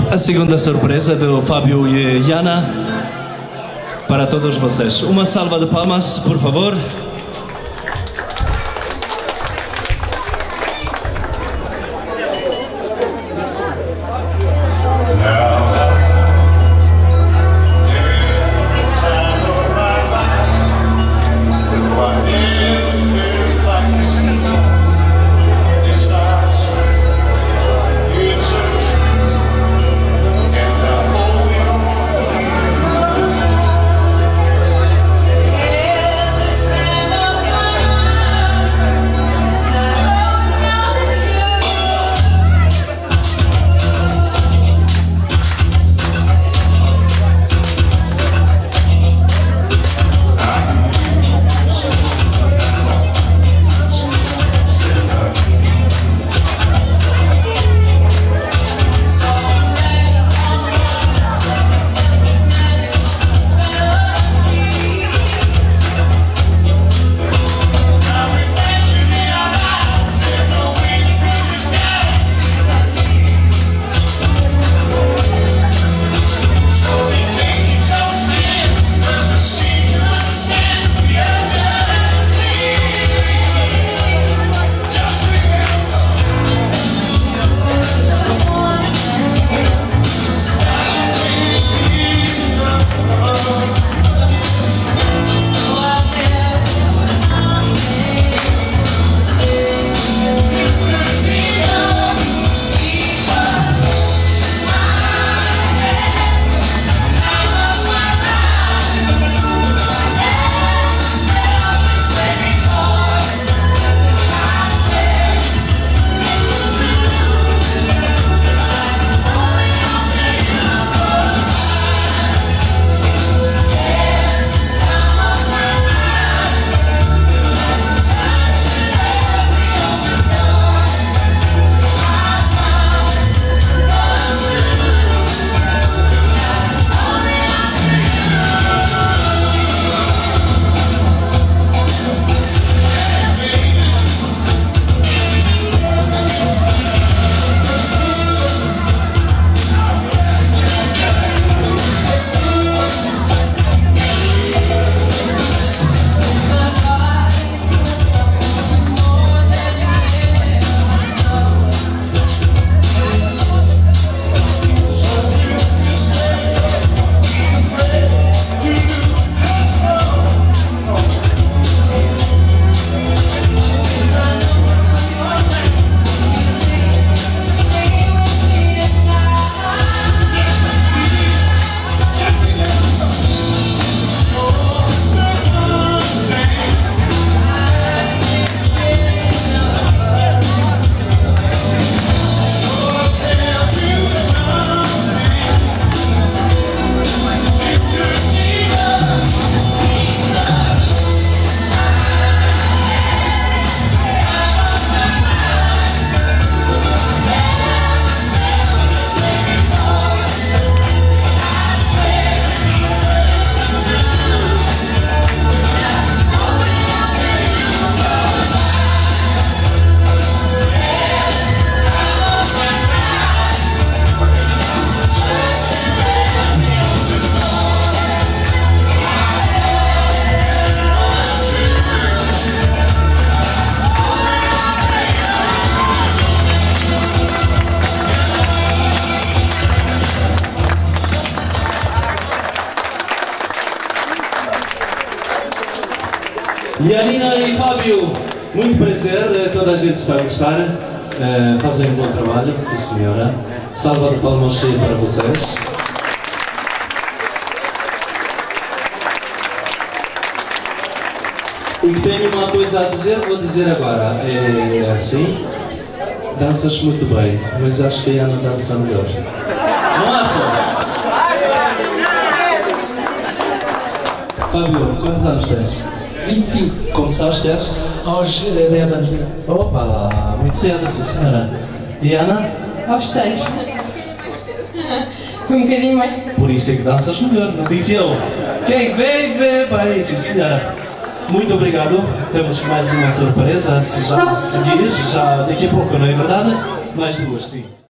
A segunda surpresa do Fábio e Yana para todos vocês. Uma salva de palmas, por favor. Yanina e Fábio, muito prazer, toda a gente está a gostar, fazem um bom trabalho, sim senhora. Salva de palmas cheia para vocês. E que tenho uma coisa a dizer, vou dizer agora. É assim, danças muito bem, mas acho que a Yana dança melhor. Não acha? Fábio, quantos anos tens? 25. Começaste Aos 10 anos. Opa, muito cedo, sim senhora. E Ana? Aos 6. Foi um bocadinho mais. Por isso é que danças melhor, não diz eu. Quem vem, vê bem, sim senhora. Muito obrigado. Temos mais uma surpresa já a seguir, já daqui a pouco, não é verdade? Mais duas, sim.